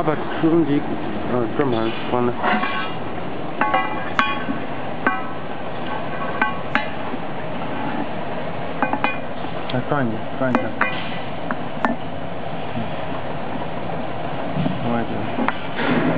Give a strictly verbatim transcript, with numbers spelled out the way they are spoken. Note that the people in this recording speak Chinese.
把吹风机呃转盘关了。再转一下，转一下。嗯，另外一边。